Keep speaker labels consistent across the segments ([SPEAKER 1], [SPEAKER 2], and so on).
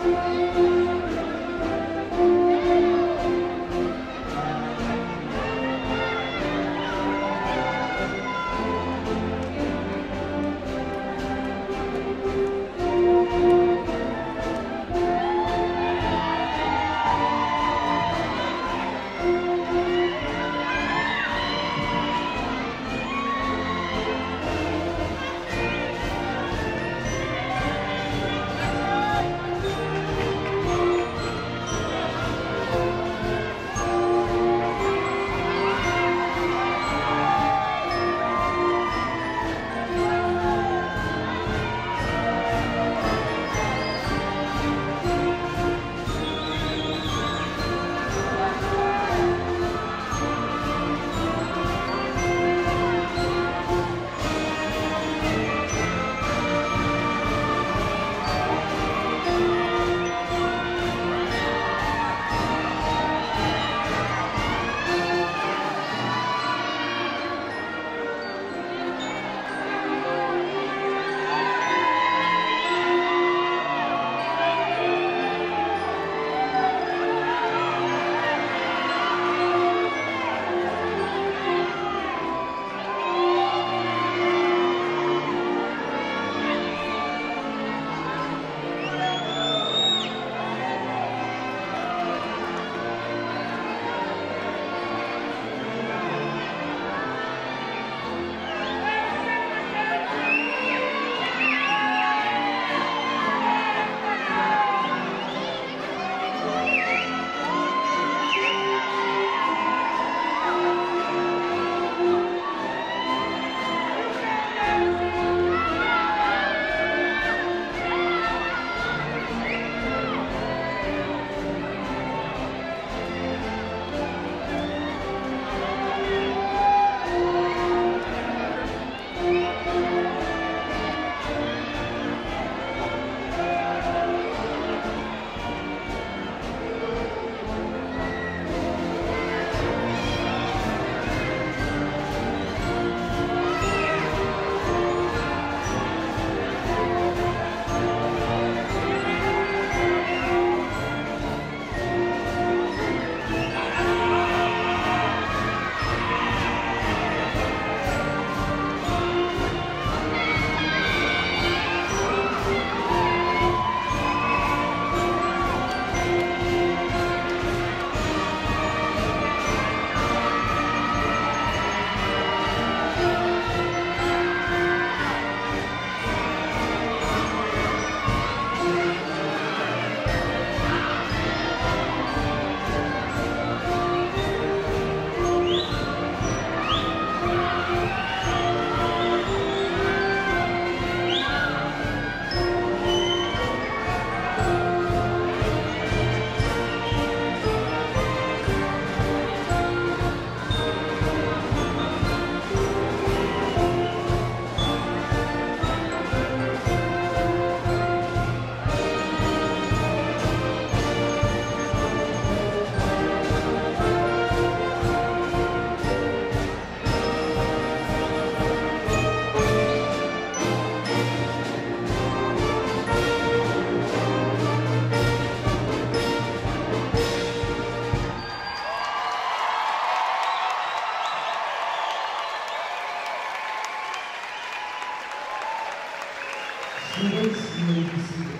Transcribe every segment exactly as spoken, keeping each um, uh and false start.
[SPEAKER 1] Students, you may be seated.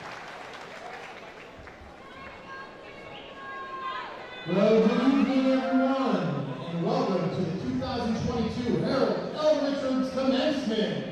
[SPEAKER 1] Well, good evening, everyone, and welcome to the two thousand twenty-two Harold L. Richards Commencement.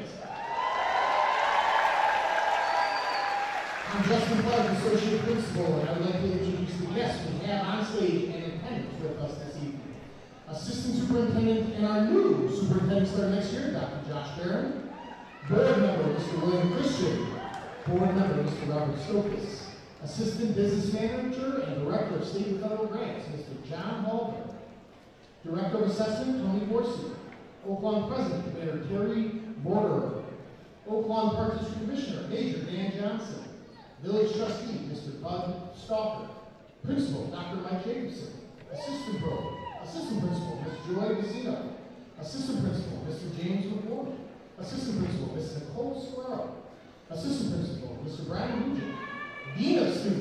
[SPEAKER 1] I'm Justin Clark, Associate Principal, and I would like to introduce the guests we have on stage and in attendance with us this evening. Assistant Superintendent and our new Superintendent starting next year, Doctor Josh Barron. Board Member, Mister William Christian. Board Member, Mister Robert Stokas. Assistant Business Manager and Director of State and Federal Grants, Mister John Halder. Director of Assessment, Tony Borsi. Oaklawn President, Mayor Terry Borderer. Oaklawn Park District Commissioner, Major Dan Johnson. Village Trustee, Mister Bud Stalker. Principal, Doctor Mike Jacobson. Assistant Pro, Assistant Principal, Miz Joy Vecino. Assistant Principal, Mister James McCormick. Assistant Principal, Miz Nicole Solero. Assistant Principal, Mister Brian Nugent. Dean of Students,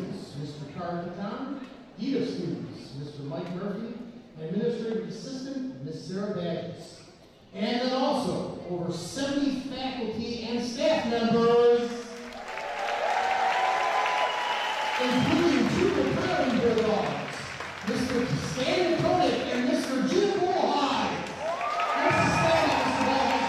[SPEAKER 1] Architon, Dean of Students, Mister Mike Murphy, and Administrative Assistant, Miz Sarah Badges. And then also, over seventy faculty and staff members, including two preparing Bulldogs, Mister Stan Koenig and Mister Jim Bullhide. Let's stand up, Mister Bullhide.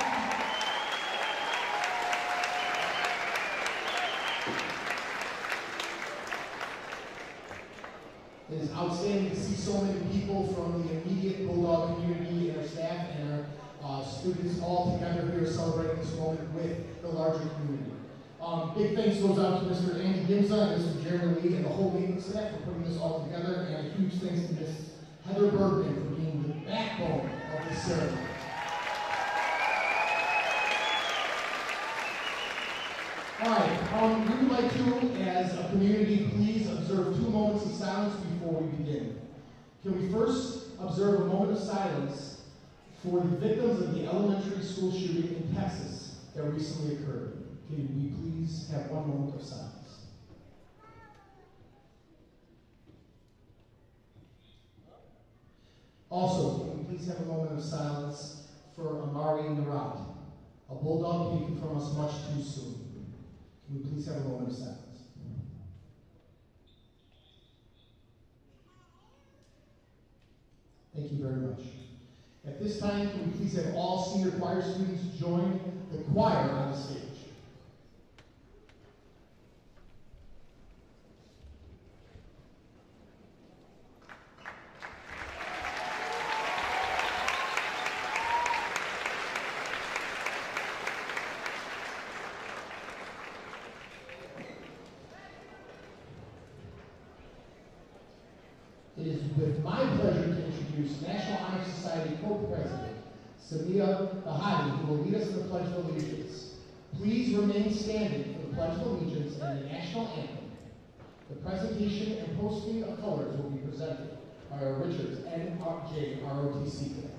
[SPEAKER 1] It is outstanding to see so many people from the immediate Bulldog community and our staff and our uh, students all together here celebrating this moment with the larger community. Um, big thanks goes out to Mister Andy Gimza and Mister Jeremy Lee and the whole maintenance staff for putting this all together, and a huge thanks to Miss Heather Bergman for being the backbone of this ceremony. All right, um, we would like to, as a community, please observe two moments of silence before we begin. Can we first observe a moment of silence for the victims of the elementary school shooting in Texas that recently occurred? Can we please have one moment of silence? Also, can we please have a moment of silence for Amari Narat, a bulldog taken from us much too soon? Can we please have a moment of silence? Thank you very much. At this time, can we please have all senior choir students join the choir on the stage? It is with my pleasure to introduce National Honor Society Co-President, Samia Bahadi, who will lead us in the Pledge of Allegiance. Please remain standing for the Pledge of Allegiance and the National Anthem. The presentation and posting of colors will be presented by our Richards N J R O T C cadets.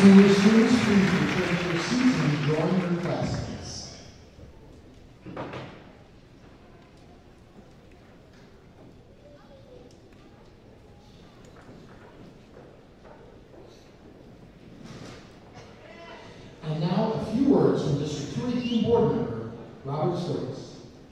[SPEAKER 1] Senior students, please return to your seats and join your classmates. And now a few words from District two eighteen Board Member Robert Stokes.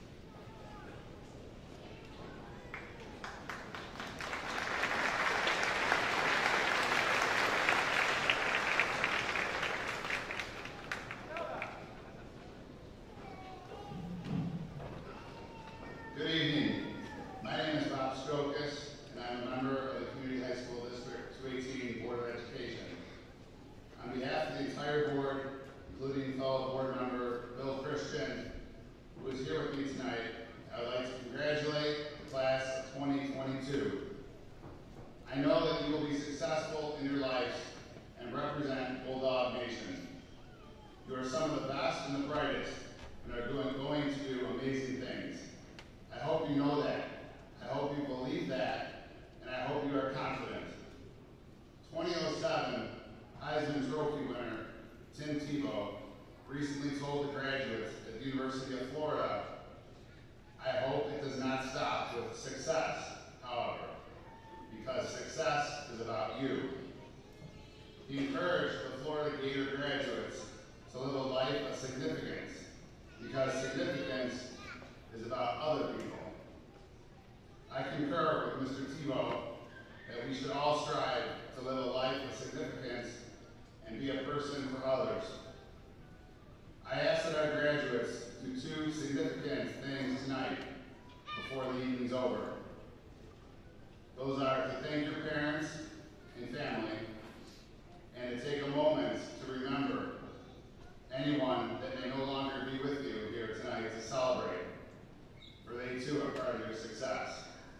[SPEAKER 2] Good evening. My name is Bob Stokes, and I'm a member of the Community High School District two eighteen Board of Education. On behalf of the entire board, including fellow board member Bill Christian, who is here with me tonight, I would like to congratulate the class of twenty twenty-two. I know that you will be successful in your lives and represent Bulldog Nation. You are some of the best and the brightest and are doing, going to do amazing things. I hope you know that. I hope you believe that, and I hope you are confident. twenty oh seven Heisman Trophy winner Tim Tebow recently told the graduates at the University of Florida, "I hope it does not stop with success, however, because success is about you." He encouraged the Florida Gator graduates to live a life of significance, because significance is about other people. I concur with Mister Tebow that we should all strive to live a life of significance and be a person for others. I ask that our graduates do two significant things tonight before the evening's over. Those are to thank your parents and family, and to take a moment to remember anyone that may no longer be with you here tonight to celebrate, for they too are part of your success.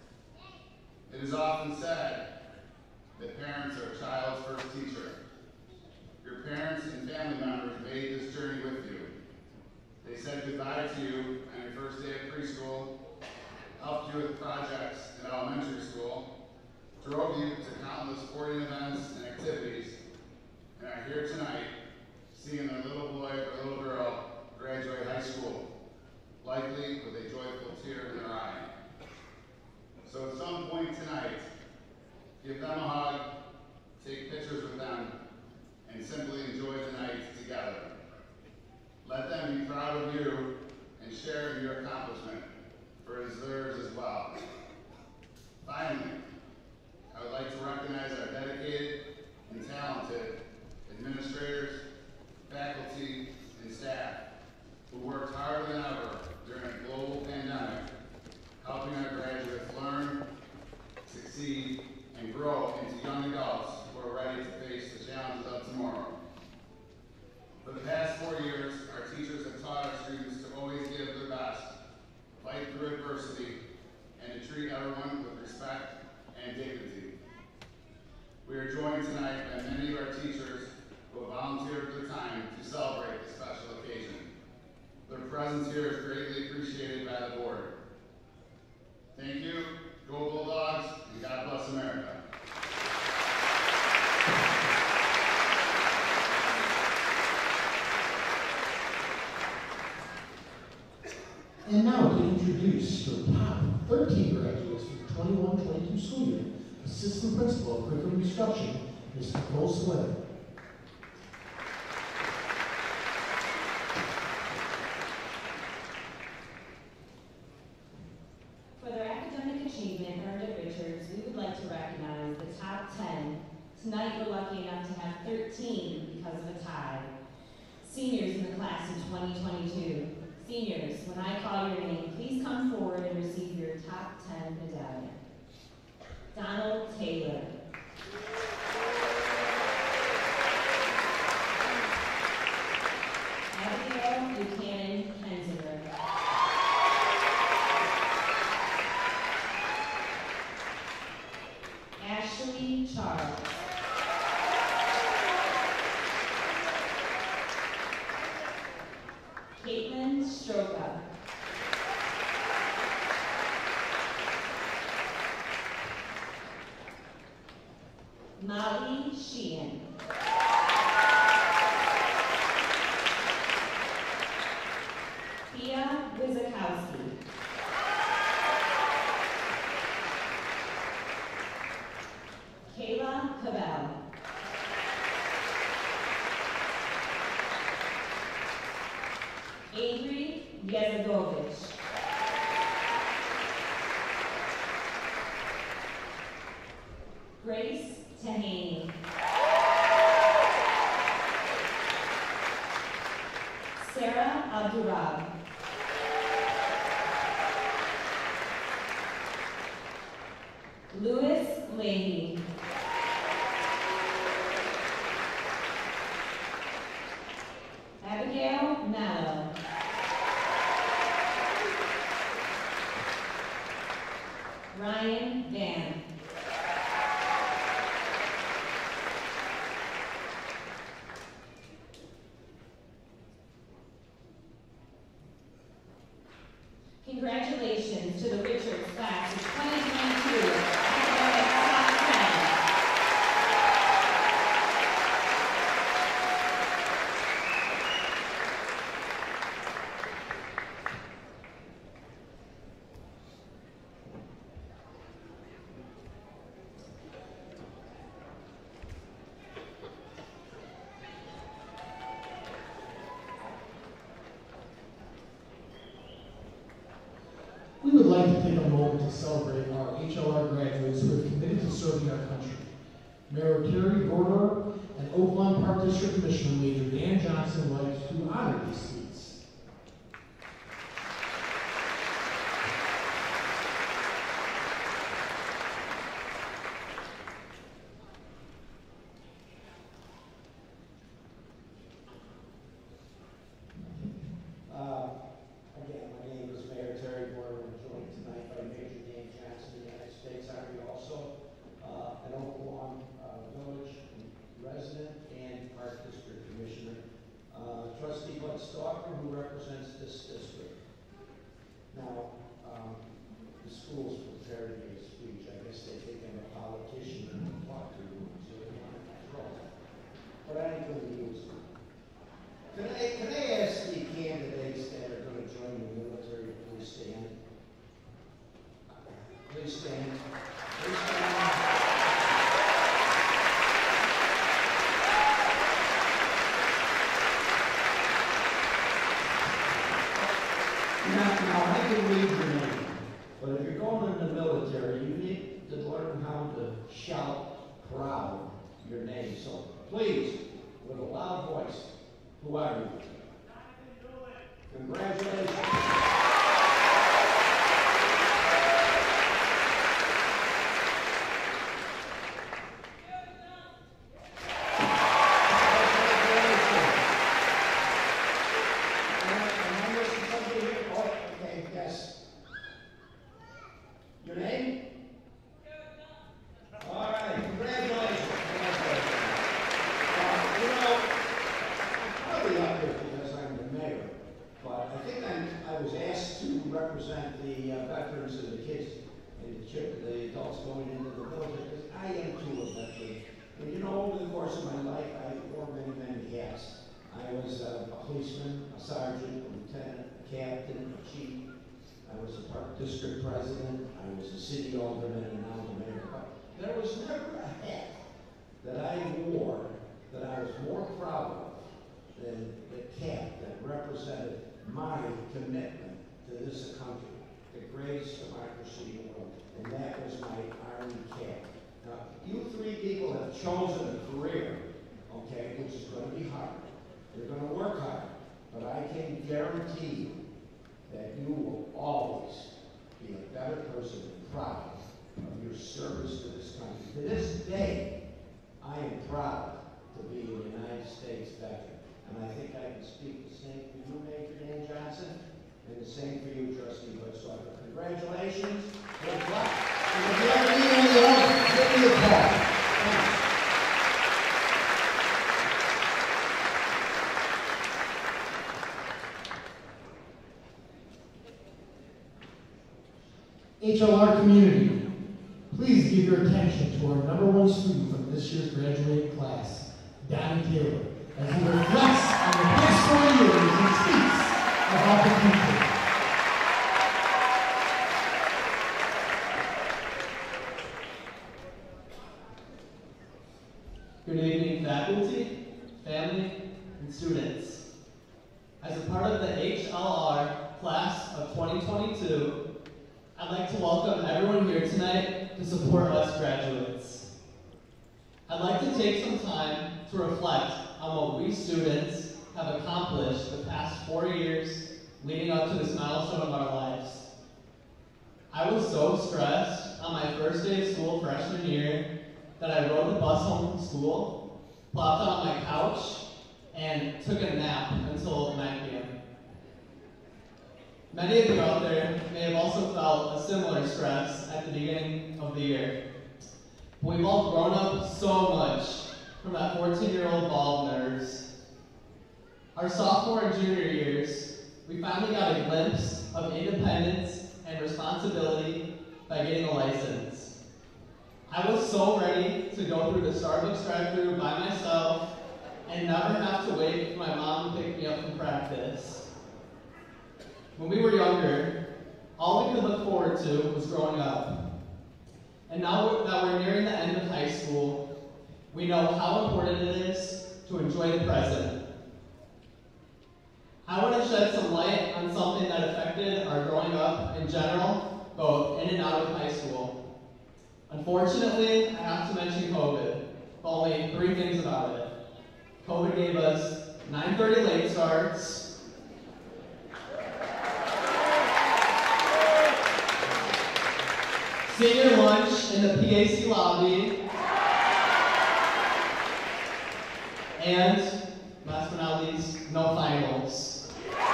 [SPEAKER 2] It is often said that parents are a child's first teacher. Your parents and family members made this journey with you. They said goodbye to you on your first day of preschool, helped you with projects in elementary school, drove you to countless sporting events and activities, and are here tonight seeing their little boy or little girl graduate high school, likely with a joyful tear in their eye. So at some point tonight, give them a hug, take pictures with them, and simply enjoy the night together. Let them be proud of you and share in your accomplishment, for it is theirs as well. Finally, I would like to recognize our dedicated and talented administrators, faculty, and staff who worked harder than ever during a global pandemic, helping our graduates learn, succeed, and grow into young adults who are ready to face the challenges of tomorrow. For the past four years, our teachers have taught our students to always give their best, fight through adversity, and to treat everyone with respect and dignity. We are joined tonight by many of our teachers who have volunteered their time to celebrate this special occasion. Their presence here is greatly appreciated by the board. Thank you, go Bulldogs, and God bless America.
[SPEAKER 1] And now to introduce your top thirteen graduates for the twenty-one twenty-two school year, Assistant Principal of Curriculum Instruction, Mister Cole Sweater.
[SPEAKER 3] For their academic achievement earned at Richards, we would like to recognize the top ten. Tonight we're lucky enough to have thirteen because of a tie. Seniors in the class of twenty twenty-two. Seniors, when I call your name, please come forward and receive your top ten medallion. Donald Taylor. Abigail Buchanan Hensinger. Ashley Charles. Caitlin Stroka. Molly Sheehan. Grace Tahaney. Sarah Abdurrab. Louis Leahy. Abigail Mallow. Ryan Van. Congratulations to the Richards class of twenty twenty-two academic top ten.
[SPEAKER 1] We would like to take a moment to celebrate our H L R graduates who have committed to serving our country. Mayor Carrie Gorder and Oakland Park District Commissioner Major Dan Johnson would like to honor these seats.
[SPEAKER 4] Who represents this district. Now, um, the schools prepared me a speech. I guess they think I'm a politician and talk to you, so they want to control. But I ain't going to use it. Can I, can I ask the candidates that are going to join the military to please stand? Please stand. Please stand. Now, I can read your name, but if you're going in the military, you need to learn how to shout proud your name. So please, with a loud voice, who are you? Congratulations. Represent the uh, veterans and the kids and the, chip, the adults going into the military, because I am too a veteran. And you know, over the course of my life, I wore many, many hats. I was uh, a policeman, a sergeant, a lieutenant, a captain, a chief. I was a park district president. I was a city alderman, and now the mayor. But there was never a hat that I wore that I was more proud of than the cap that represented my commitment to this country, the greatest democracy in the world, and that was my Army cap. Now, you three people have chosen a career, okay, which is going to be hard. You're going to work hard, but I can guarantee you that you will always be a better person and proud of your service to this country. To this day, I am proud to be a United States veteran, and I think I can speak the same for you, Major Dan Johnson. And the same for you, Trustee Butzweiler. Congratulations. Good luck. And if you ever need any help, give me a call. Thanks.
[SPEAKER 1] H L R community, please give your attention to our number one student from this year's graduating class, Donnie Taylor, as he reflects on the past four years and speaks about the future.
[SPEAKER 5] Good evening, faculty, family, and students. As a part of the H L R class of twenty twenty-two, I'd like to welcome everyone here tonight to support us graduates. I'd like to take some time to reflect on what we students have accomplished the past four years leading up to this milestone of our lives. I was so stressed on my first day of school freshman year that I rode the bus home from school, plopped on my couch, and took a nap until nine p m Many of you out there may have also felt a similar stress at the beginning of the year. But we've all grown up so much from that fourteen-year-old ball of nerves. Our sophomore and junior years, we finally got a glimpse of independence and responsibility by getting a license. I was so ready to go through the Starbucks drive-thru by myself and never have to wait for my mom to pick me up from practice. When we were younger, all we could look forward to was growing up. And now that we're nearing the end of high school, we know how important it is to enjoy the present. I want to shed some light on something that affected our growing up in general, both in and out of high school. Unfortunately, I have to mention COVID, but only three things about it. COVID gave us nine thirty late starts, senior lunch in the P A C lobby, and last but not least, no finals.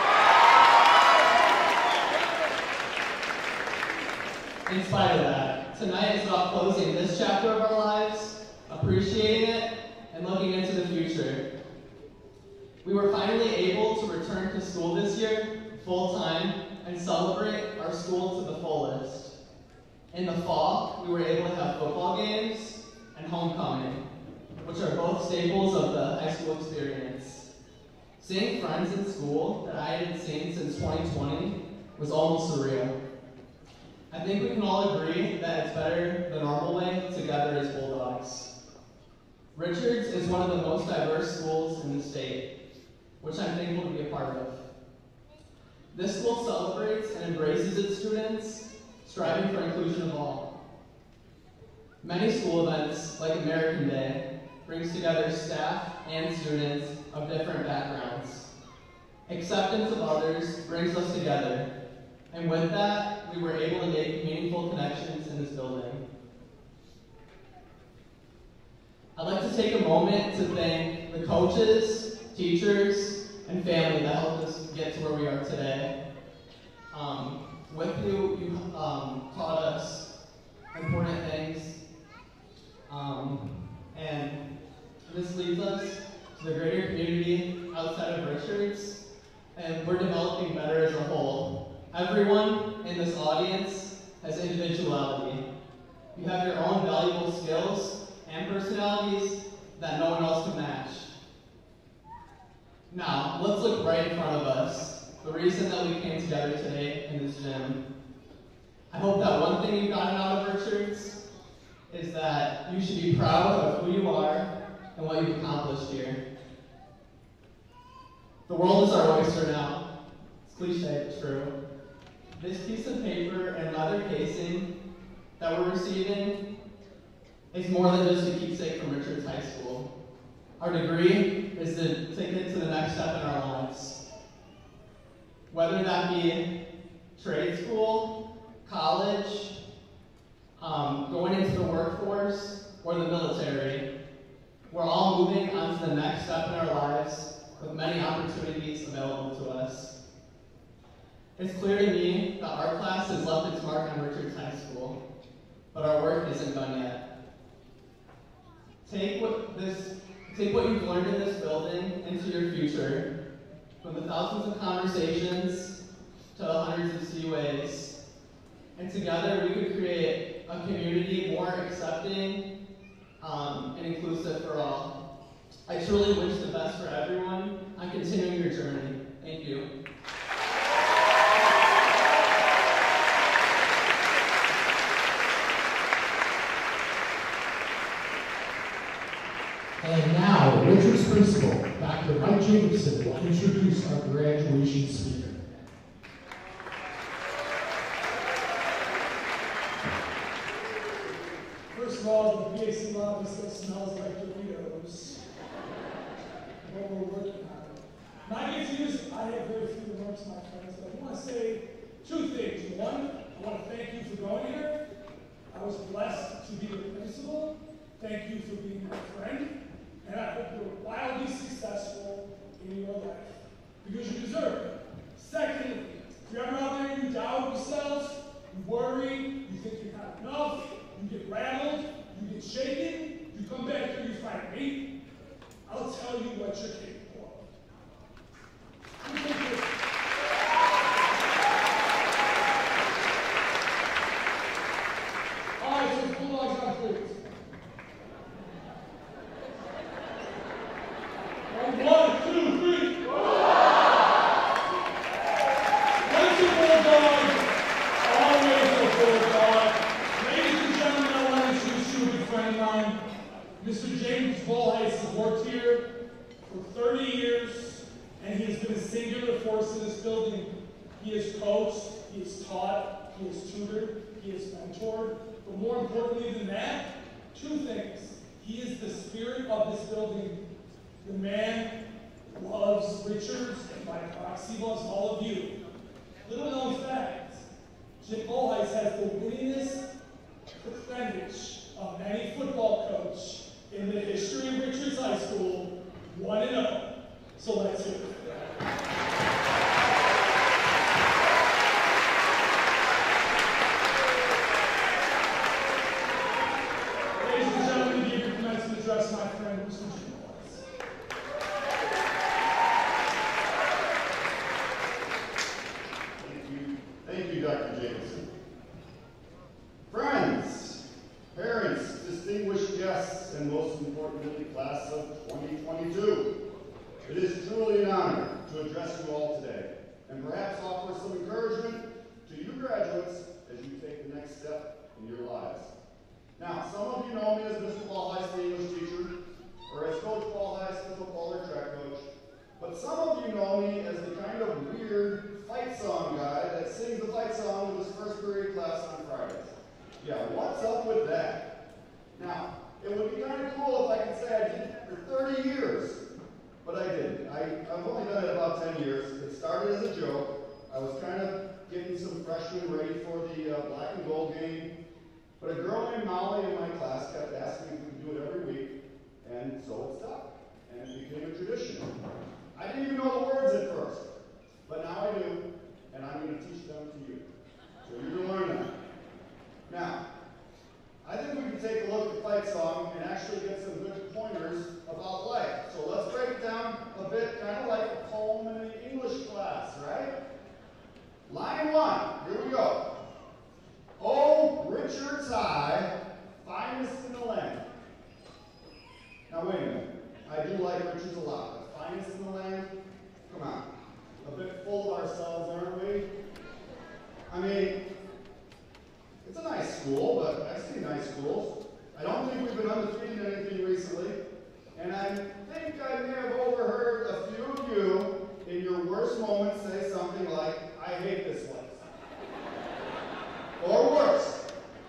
[SPEAKER 5] In spite of that, tonight is about closing this chapter of our lives, appreciating it, and looking into the future. We were finally able to return to school this year, full-time, and celebrate our school to the fullest. In the fall, we were able to have football games and homecoming, which are both staples of the high school experience. Seeing friends in school that I hadn't seen since twenty twenty was almost surreal. I think we can all agree that it's better the normal way together as Bulldogs. Richards is one of the most diverse schools in the state, which I'm thankful to be a part of. This school celebrates and embraces its students, striving for inclusion of all. Many school events, like American Day, brings together staff and students of different backgrounds. Acceptance of others brings us together, and with that, we were able to make meaningful connections in this building. I'd like to take a moment to thank the coaches, teachers, and family that helped us get to where we are today. Um, with you, you um, taught us important things, um, and this leads us to the greater community outside of Richards, and we're developing better as a whole. Everyone in this audience has individuality. You have your own valuable skills and personalities that no one else can match. Now, let's look right in front of us, the reason that we came together today in this gym. I hope that one thing you've gotten out of Richards is that you should be proud of who you are and what you've accomplished here. The world is our oyster now. It's cliche, but true. This piece of paper and leather casing that we're receiving is more than just a keepsake from Richards High School. Our degree is the ticket to the next step in our lives. Whether that be trade school, college, um, going into the workforce, or the military, we're all moving on to the next step in our lives with many opportunities available to us. It's clear to me that our class has left its mark on Richards High School, but our work isn't done yet. Take what this Take what you've learned in this building into your future, from the thousands of conversations to the hundreds of C U As, and together we could create a community more accepting um, and inclusive for all. I truly wish the best for everyone on continuing your journey. Thank you.
[SPEAKER 1] And now, Richards Principal, Doctor Mike Jacobson, will introduce our graduation speaker. First,
[SPEAKER 6] of all, the P A C lobby still smells like Doritos. But we're working on it. My good news, I have very few remarks, my friends, but I want to say two things. One, I want to thank you for going here. I was blessed to be the principal. Thank you for being my friend. And I hope you're wildly successful in your life. Because you deserve it. Secondly, if you're ever out there and you doubt yourself, you worry, you think you're not enough, you get rattled, you get shaken, you come back here and you find me, I'll tell you what you're capable of. You think you're- All right, so Bulldogs on please. One, two, three. Once a Bulldog, always a Bulldog. Ladies and gentlemen, I want to introduce you to a good friend of mine. Mister James Volheis has worked here for thirty years, and he has been a singular force in this building. He has coached, he has taught, he has tutored, he has mentored, but more importantly than that, two things. He is the spirit of this building. The man loves Richards, and by proxy loves all of you. Little known fact, Jim Volheis has the winningest percentage of any football coach in the history of Richards High School, one and oh. So let's hear it. Ladies and gentlemen, give your commencement address, my friend, Mister Jim Volheis.
[SPEAKER 2] Thank you. Thank you, Doctor Jacobson. Friends, parents, distinguished guests, and most importantly, class of twenty twenty-two. It is truly an honor to address you all today, and perhaps offer some encouragement to you graduates as you take the next step in your lives. Now, some of you know me as Mister Volheis, the English teacher, or as Coach Volheis, the football or track coach, but some of you know me as the kind of weird fight song guy that sings the fight song with his first period class on Fridays. Yeah, what's up with that? Now, it would be kind of cool if I could say I did it for thirty years, but I didn't. I, I've only done it about ten years. It started as a joke. I was kind of getting some freshmen ready for the uh, black and gold game, but a girl named Molly in my class kept asking if we could do it every week, and so it stuck, and it became a tradition. I didn't even know the words at first, but now I do, and I'm going to teach them to you. So you're going to learn them. Now, I think we can take a look at the fight song and actually get some good pointers about life. So let's break it down a bit, kind of like a poem in an English class, right? Line one, here we go. Oh, Richards High, finest in the land. Now wait a minute. I do like Richards a lot, but finest in the land? Come on. A bit full of ourselves, aren't we? I mean, it's a nice school, but I've seen nice schools. I don't think we've been undefeated in anything recently. And I think I may have overheard a few of you in your worst moments say something like, I hate this place. Or worse.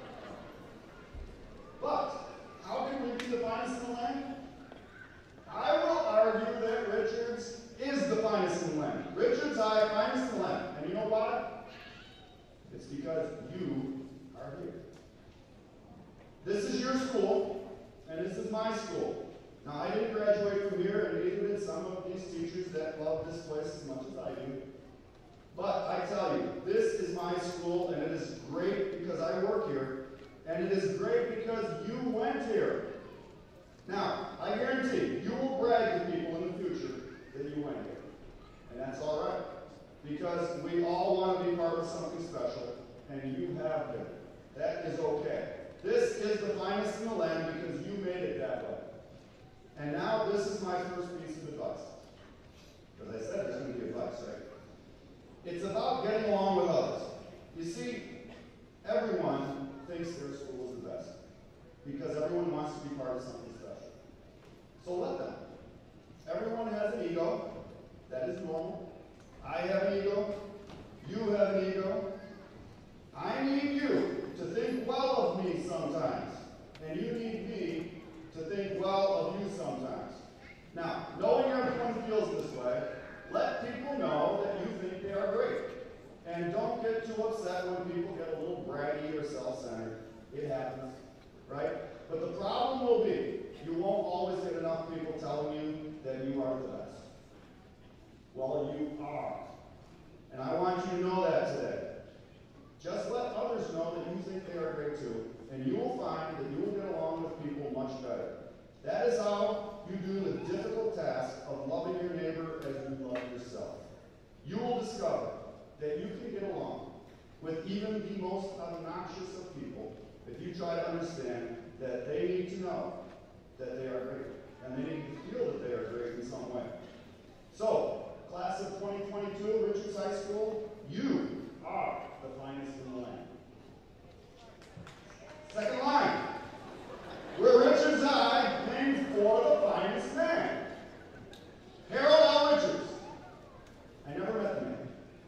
[SPEAKER 2] But, how can we be the finest in the land? I will argue that Richards is the finest in the land. Richards High, finest in the land. And you know why? It's because you are here. This is your school, and this is my school. Now, I didn't graduate from here, and neither did some of these teachers that love this place as much as I do. But I tell you, this is my school, and it is great because I work here, and it is great because you went here. Now, I guarantee you will brag to people in the future that you went here. And that's all right, because we all want to be part of something special, and you have been. That is okay. This is the finest in the land because you made it that way. And now this is my first piece of advice. As I said, there's going to be advice, right? It's about getting along with others. You see, everyone thinks their school is the best because everyone wants to be part of something special. So let them. Everyone has an ego. That is normal. I have an ego. You have an ego. I need you to think well of me sometimes. And you
[SPEAKER 7] happens, right? But the problem will be, you won't always get enough people telling you that you are the best. Well, you are. And I want you to know that today. Just let others know that you think they are great too, and you will find that you will get along with people much better. That is how you do the difficult task of loving your neighbor as you love yourself. You will discover that you can get along with even the most obnoxious of people if you try to understand that they need to know that they are great, and they need to feel that they are great in some way. So, class of twenty twenty-two, Richards High School, you are the finest in the land. Second line. We're Richards High, named for the finest man. Harold L. Richards. I never met the man.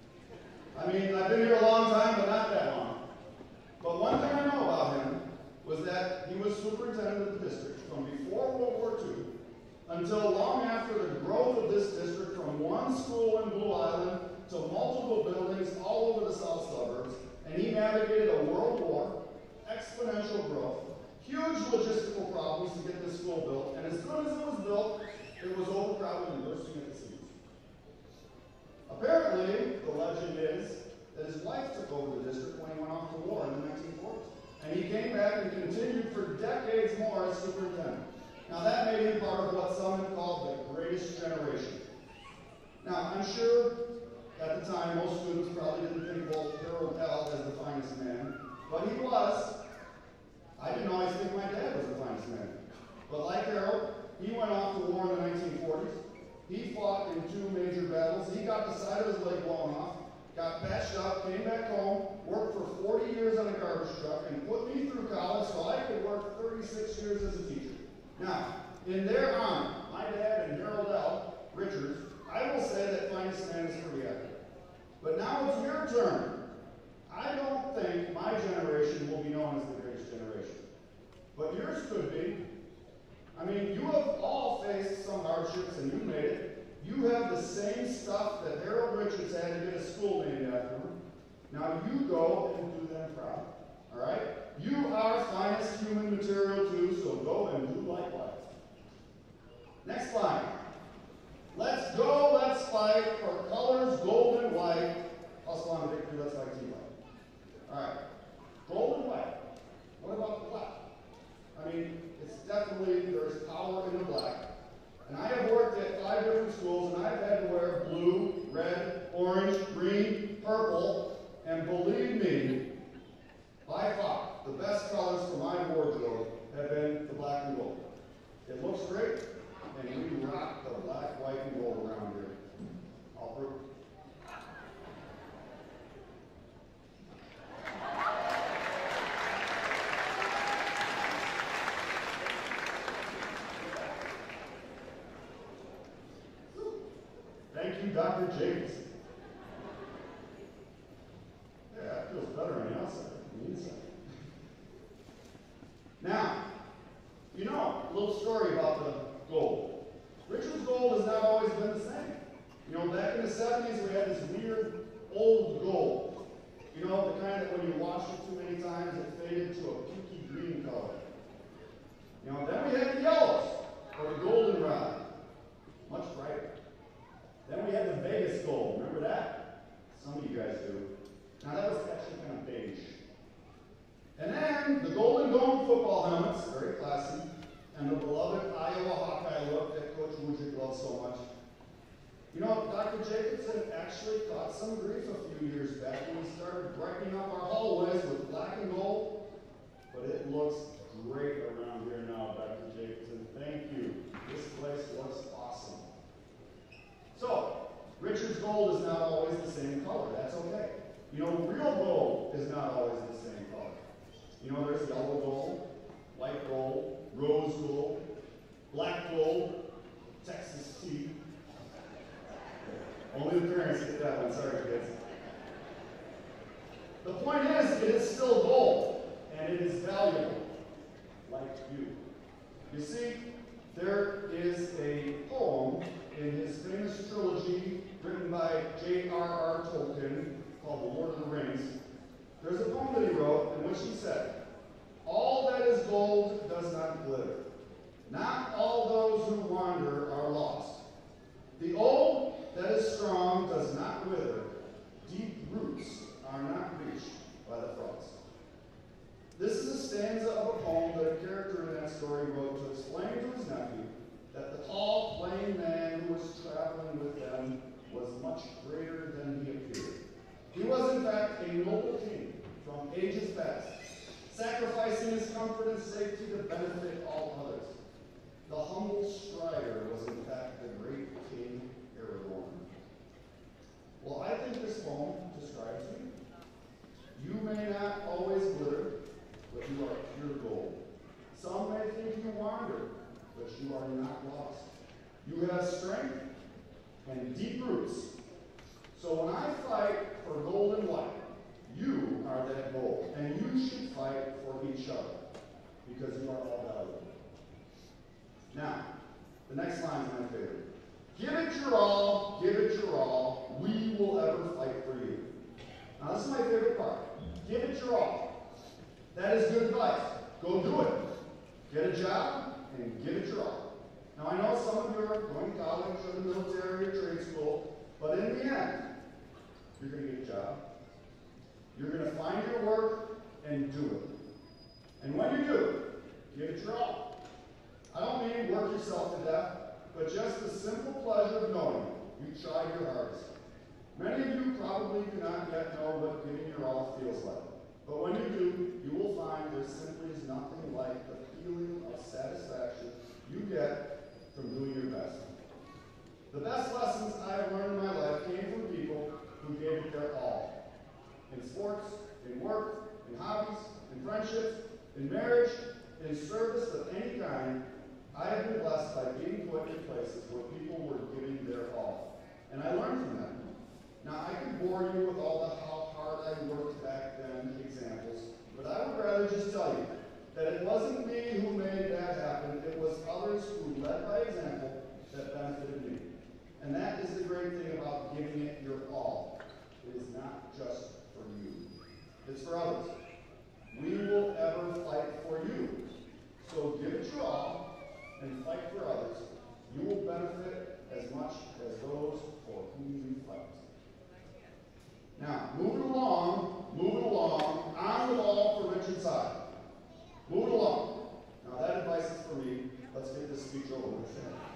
[SPEAKER 7] I mean, I've been here a long time, but not that long. But one thing I know about him was that he was superintendent of the district from before World War Two until long after the growth of this district from one school in Blue Island to multiple buildings all over the south suburbs, and he navigated a world war, exponential growth, huge logistical problems to get this school built, and as soon as it was built, it was overcrowded and bursting at the seams. Apparently, the legend is that his wife took over the district when he went off to war in the nineteen forties, and he came back and continued for decades more as superintendent. Now that made him part of what some have called the greatest generation. Now, I'm sure at the time most students probably didn't think of Harold L. as the finest man, but he was. I didn't always think my dad was the finest man. But like Harold, he went off to war in the nineteen forties. He fought in two major battles. He got the side of his leg blown off, got patched up, came back home, worked for forty years on a garbage truck, and put me through college so I could work thirty-six years as a teacher. Now, in their honor, my dad and Harold L. Richards, I will say that finest man is pretty accurate. But now it's your turn. I don't think my generation will be known as the greatest generation. But yours could be. I mean, you have all faced some hardships and you made it. You have the same stuff that Harold Richards had to get a school named after him. Now you go and do them proud. All right? You are finest human material too, so go and do likewise. Next line. Let's go, let's fight for colors gold and white. Also on victory, let's fight team white. All right. Gold and white. What about the black? I mean, it's definitely, there's power in the black. And I have worked at five different schools, and I've had to wear blue, red, orange, green, purple, and believe me, by far, the best colors for my wardrobe have been the black and gold. It looks great, and we rock the black, white, and gold around here. I'll prove it. Thank you, Doctor James. Yeah, it feels better on the outside than the inside. Now, you know, a little story about the gold. Richard's gold has not always been the same. You know, back in the seventies, we had this weird old gold. You know, the kind that when you wash it too many times, it faded to a pinky green color. You know, then we had the yellows, or the goldenrod, much brighter. Then we had the Vegas gold. Remember that? Some of you guys do. Now that was actually kind of beige. And then the golden dome football helmets, very classy, and the beloved Iowa Hawkeye look that Coach Wujcik loves so much. You know, Doctor Jacobson actually caught some grief a few years back when we started brightening up our hallways with black and gold, but it looks great around here now, Doctor Jacobson. Thank you. This place looks awesome. So, Richard's gold is not always the same color. That's okay. You know, real gold is not always the same color. You know, there's yellow gold, white gold, rose gold, black gold, Texas tea. Only the parents get that one. Sorry, kids. The point is, it is still gold, and it is valuable, like you. You see, there is a poem in his famous trilogy written by J R R Tolkien called The Lord of the Rings. There's a poem that he wrote in which he said, "All story he wrote to explain to his nephew that the tall, plain man who was traveling with them was much greater than he appeared. He was, in fact, a noble king from ages past, sacrificing his comfort and safety to benefit all others. The humble strider was, in fact, the great King Aragorn. Well, I think this poem describes you. You may not always glitter, but you are pure gold. Some may think you wander, but you are not lost. You have strength and deep roots. So when I fight for gold and white, you are that gold, and you should fight for each other, because you are all valuable. Now, the next line is my favorite. Give it your all, give it your all, we will ever fight for you. Now, this is my favorite part. Give it your all. That is good advice. Go do it. Get a job and give it your all. Now, I know some of you are going to college or the military or trade school, but in the end, you're going to get a job. You're going to find your work and do it. And when you do, give it your all. I don't mean work yourself to death, but just the simple pleasure of knowing you tried your hardest. Many of you probably do not yet know what giving your all feels like. But when you do, you will find there simply is nothing like the feeling of satisfaction you get from doing your best. The best lessons I have learned in my life came from people who gave it their all. In sports, in work, in hobbies, in friendships, in marriage, in service of any kind, I have been blessed by being put in places where people were giving their all. And I learned from them. Now, I could bore you with all the how hard I worked back then examples, but I would rather just tell you that it wasn't me who made that happen, it was others who led by example that benefited me. And that is the great thing about giving it your all. It is not just for you. It's for others. We will ever fight for you. So give it your all and fight for others. You will benefit as much as those for whom you fight. Now, moving along, moving along, on the ball for Richard's side. Moving along. Now, that advice is for me. Let's get this speech over with.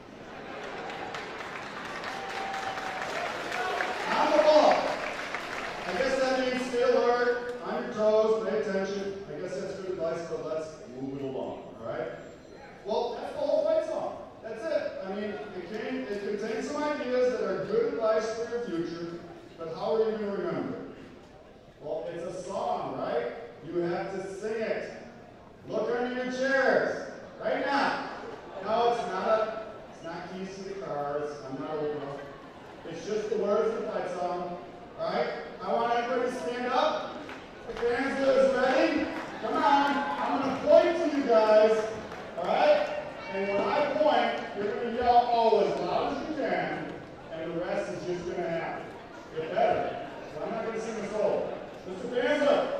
[SPEAKER 7] On the ball. I guess that means stay alert, on your toes, pay attention. I guess that's good advice, but let's move it along, all right? Well, that's the whole fight song. That's it. I mean, it, came, it contains some ideas that are good advice for your future, but how are you going to remember it? Well, it's a song, right? You have to sing it. Look under your chairs, right now. No, it's not a, it's not keys to the cars. I'm not Oprah. It's just the words of the fight song, all right? I want everybody to stand up. The fans is ready. Come on. I'm going to point to you guys, all right? And when I point, you're going to yell, oh, as loud as you can, and the rest is just going to happen. Get better. So I'm not going to sing a solo. Just the fans up.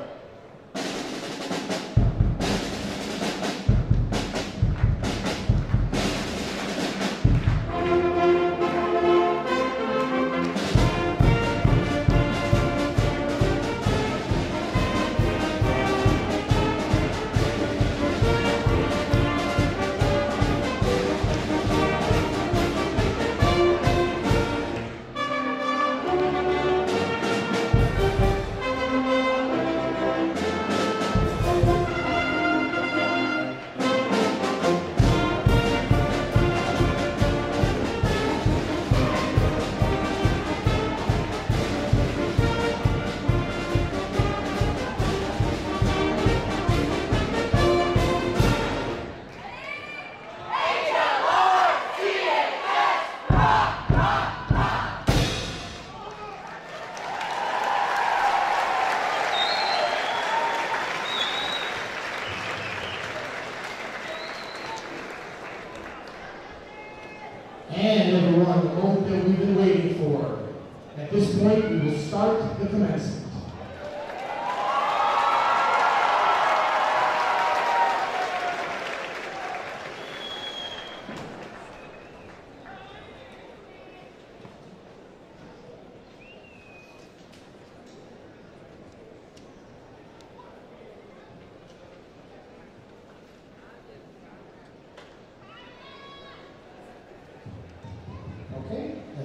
[SPEAKER 1] And everyone, the moment that we've been waiting for. At this point, we will start the commencement.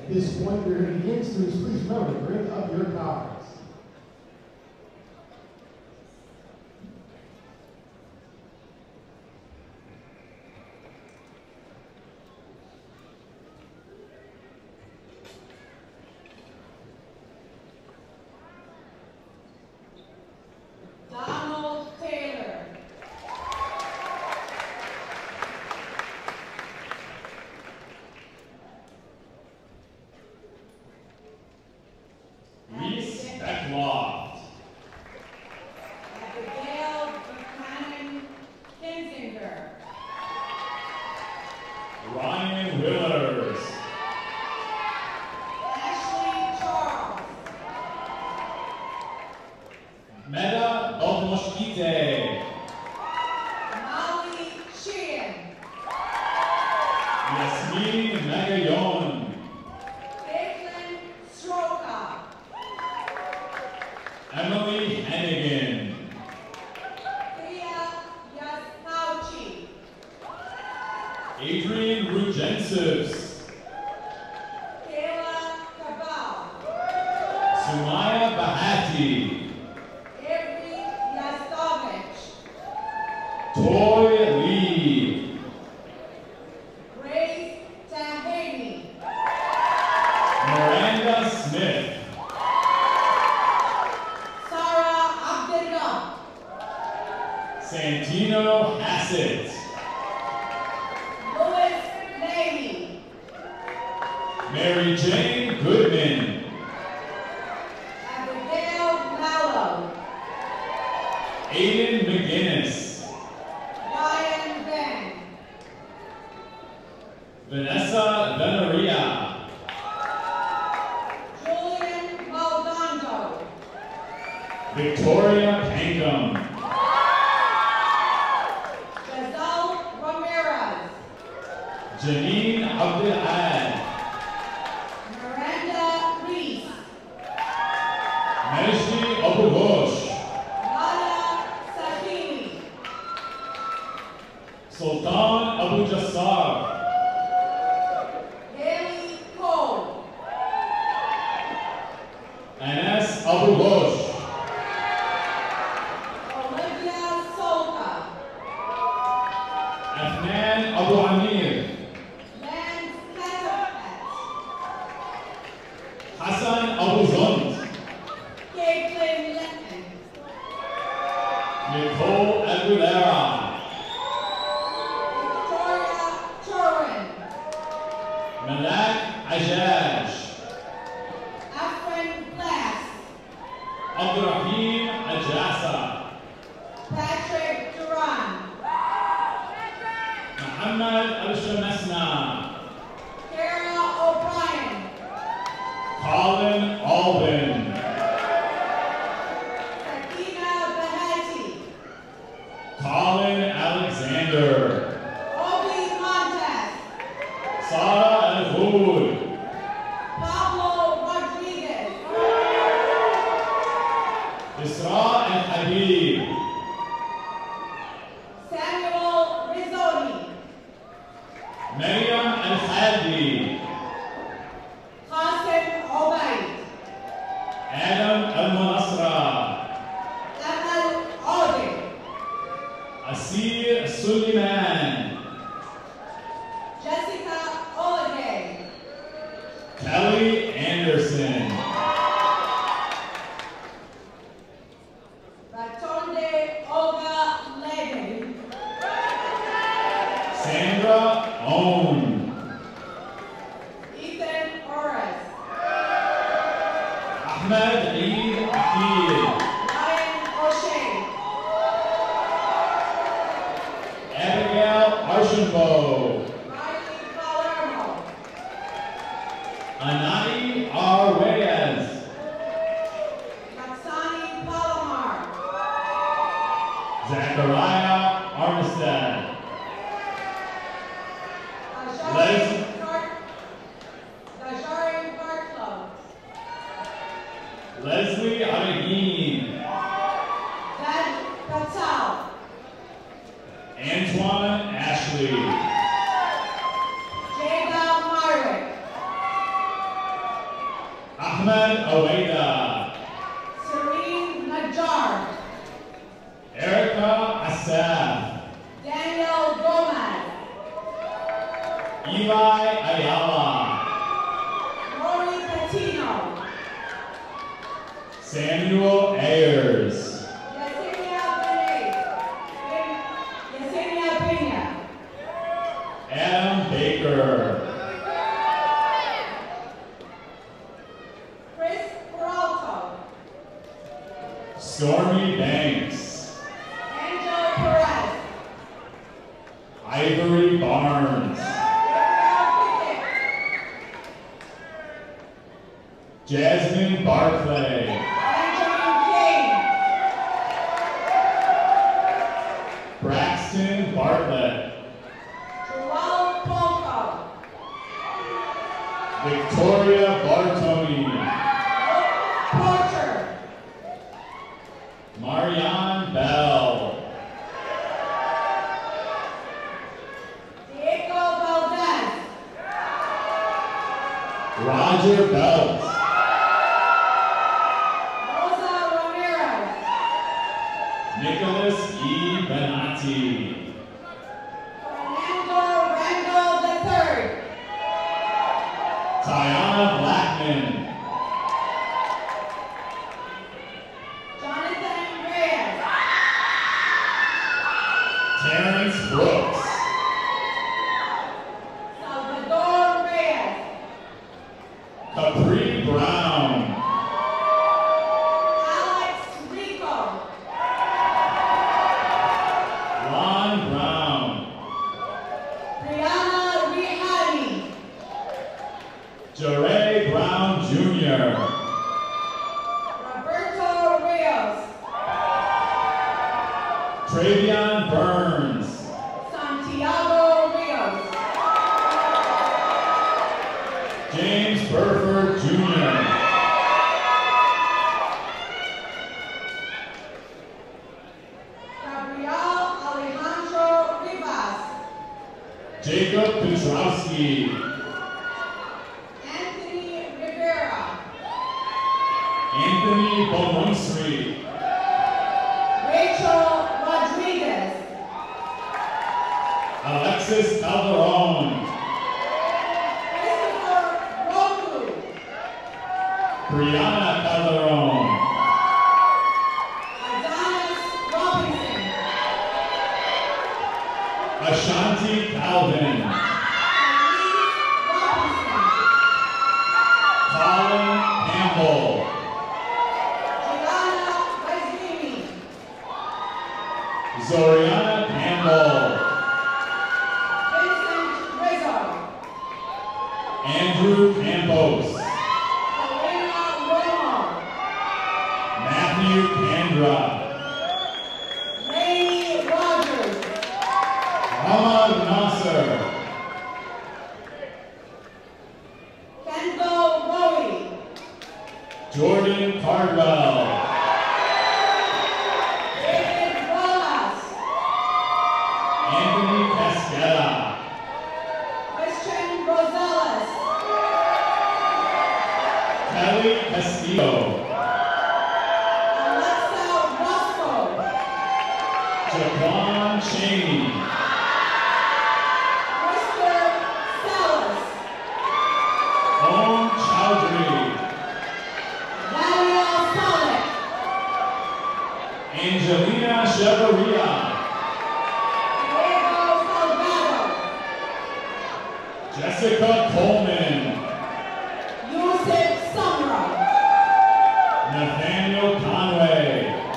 [SPEAKER 1] At this point, we're going to begin. Students, please remember to bring up your cards.
[SPEAKER 3] Donald Taylor.
[SPEAKER 8] Reese Beckloft.
[SPEAKER 3] Abigail Buchanan Kinzinger.
[SPEAKER 8] Ryan Willers.
[SPEAKER 3] Ashley Charles.
[SPEAKER 8] Meta Balmoshkite.
[SPEAKER 3] Molly Sheehan.
[SPEAKER 8] Yasmin Magayon.
[SPEAKER 3] Caitlin Stroka.
[SPEAKER 8] Emily Hennigan.
[SPEAKER 3] Thea Yasnauchi.
[SPEAKER 8] Adrian Rugensis.
[SPEAKER 3] Kayla Cabal.
[SPEAKER 8] Sumaya Bahati.
[SPEAKER 3] Avery Yastovich.
[SPEAKER 8] Toy Lee.
[SPEAKER 3] Grace Tahaney.
[SPEAKER 8] Miranda Smith.
[SPEAKER 3] Sarah Abdinah.
[SPEAKER 8] Santino Hassett.
[SPEAKER 3] Louis Navy.
[SPEAKER 8] Mary Jane Goodman.
[SPEAKER 3] Abigail Mallow.
[SPEAKER 8] Aiden McGinnis.
[SPEAKER 3] Ryan Ben.
[SPEAKER 8] Vanessa Veneria.
[SPEAKER 3] Julian Maldonado.
[SPEAKER 8] Victoria Pankham.
[SPEAKER 3] Giselle Ramirez.
[SPEAKER 8] Janine Abdelad.
[SPEAKER 3] Miranda Reese.
[SPEAKER 8] Meshli Abuhosh.
[SPEAKER 3] Nada Sakini.
[SPEAKER 8] Sultan Abu Jassar.
[SPEAKER 3] Haley Cole.
[SPEAKER 8] Anas Abu Ghosh.
[SPEAKER 3] Olivia Solka.
[SPEAKER 8] Afnan Abu Amir.
[SPEAKER 3] Lance Catapet.
[SPEAKER 8] Hassan Abu Zund.
[SPEAKER 3] Caitlin Litton.
[SPEAKER 8] Nicole Aguilera.
[SPEAKER 3] Victoria Turin.
[SPEAKER 8] Malak Ajaj.
[SPEAKER 3] Afrin Glass.
[SPEAKER 8] Abdurrahim Ajasa.
[SPEAKER 3] Patrick Duran.
[SPEAKER 8] Muhammad Al-Shamesna.
[SPEAKER 3] Kara O'Brien.
[SPEAKER 8] Colin Albin.
[SPEAKER 3] Sakina Bahati.
[SPEAKER 8] Colin Alexander.
[SPEAKER 3] Obi Montez.
[SPEAKER 8] Sarah Al-Hood.
[SPEAKER 3] Pablo Rodriguez.
[SPEAKER 8] Isra Al-Habib.
[SPEAKER 3] Samuel Rizzoni.
[SPEAKER 8] Maryam Al-Hadi.
[SPEAKER 3] Qasim Obaid.
[SPEAKER 8] Adam Al-Manasra.
[SPEAKER 3] Amal Odi.
[SPEAKER 8] Asir Suleiman.
[SPEAKER 3] Jessica Olegay.
[SPEAKER 8] Kelly Anderson.
[SPEAKER 3] Ratonde Olga Levin.
[SPEAKER 8] Sandra Ohm.
[SPEAKER 3] Ethan Orris.
[SPEAKER 8] Ahmed Eid Akil.
[SPEAKER 3] Ryan O'Shea.
[SPEAKER 8] Abigail Archambault.
[SPEAKER 3] Riley Palermo.
[SPEAKER 8] Anai R. Reyes.
[SPEAKER 3] Roxani Palomar.
[SPEAKER 8] Zachariah Armstead. Les-
[SPEAKER 3] Dajari Bar- Dajari Bartlow.
[SPEAKER 8] Leslie Aragin.
[SPEAKER 3] Ved Patel.
[SPEAKER 8] Antoine Ashley.
[SPEAKER 3] Jada Myrick.
[SPEAKER 8] Ahmed Aweda.
[SPEAKER 3] Serene Najjar.
[SPEAKER 8] Erica Asaf.
[SPEAKER 3] Daniel Gomez.
[SPEAKER 8] Eli Ayala.
[SPEAKER 3] Rory Patino.
[SPEAKER 8] Samuel Ayers.
[SPEAKER 3] Yesenia Benet. Yesenia Pena.
[SPEAKER 8] Adam Baker.
[SPEAKER 3] Chris Peralta.
[SPEAKER 8] Stormy Banks.
[SPEAKER 3] Angel Perez.
[SPEAKER 8] Ivory Barnes. Jasmine Barclay.
[SPEAKER 3] Benjamin King.
[SPEAKER 8] Braxton Bartlett.
[SPEAKER 3] Joel Polko.
[SPEAKER 8] Victoria Bartoni.
[SPEAKER 3] Porter.
[SPEAKER 8] Marianne Bell.
[SPEAKER 3] Diego Valdez.
[SPEAKER 8] Roger Belt.
[SPEAKER 3] Rosa Ramirez.
[SPEAKER 8] Nicholas E. Benatti.
[SPEAKER 3] Fernando Randall the third.
[SPEAKER 8] Tiana Blackman.
[SPEAKER 3] Jonathan Reyes.
[SPEAKER 8] Terrence Brooks.
[SPEAKER 3] Salvador Reyes.
[SPEAKER 8] Capri Brown.
[SPEAKER 3] Alex Rico.
[SPEAKER 8] Lon Brown.
[SPEAKER 3] Brianna Rihani.
[SPEAKER 8] Jeray Brown Junior
[SPEAKER 3] Roberto Rios.
[SPEAKER 8] Travion Burns.
[SPEAKER 3] Santiago Rios.
[SPEAKER 8] James Burford Junior
[SPEAKER 3] Gabriel Alejandro Rivas.
[SPEAKER 8] Jacob Petrowski.
[SPEAKER 3] Anthony Rivera.
[SPEAKER 8] Anthony Bonungsri.
[SPEAKER 3] Rachel Rodriguez.
[SPEAKER 8] Alexis Calderon.
[SPEAKER 3] Christopher Roku.
[SPEAKER 8] Brianna Calderon.
[SPEAKER 3] Adonis Robinson.
[SPEAKER 8] Ashanti Calvin.
[SPEAKER 3] Elise Robinson.
[SPEAKER 8] Colin Campbell.
[SPEAKER 3] Giovanna Vezini.
[SPEAKER 8] Zoriana Campbell.
[SPEAKER 3] Vincent Rizzo.
[SPEAKER 8] Andrew Campos.
[SPEAKER 3] Selena Romo.
[SPEAKER 8] Matthew Pandra.
[SPEAKER 3] Laney Rogers.
[SPEAKER 8] Ahmad Nasser.
[SPEAKER 3] Kendall Rowe.
[SPEAKER 8] Jordan Cardwell.
[SPEAKER 3] David Wallace.
[SPEAKER 8] Anthony Cascada.
[SPEAKER 3] Christian Rosales.
[SPEAKER 8] Kelly Castillo.
[SPEAKER 3] Alexa Roscoe.
[SPEAKER 8] Jaquan Cheney.
[SPEAKER 3] Mister Salas.
[SPEAKER 8] Om Chowdhury.
[SPEAKER 3] Daniel Solek.
[SPEAKER 8] Angelina Chevaria.
[SPEAKER 3] Diego Salgado.
[SPEAKER 8] Jessica Coleman.
[SPEAKER 3] Yusuf Samra.
[SPEAKER 8] Nathaniel Conway.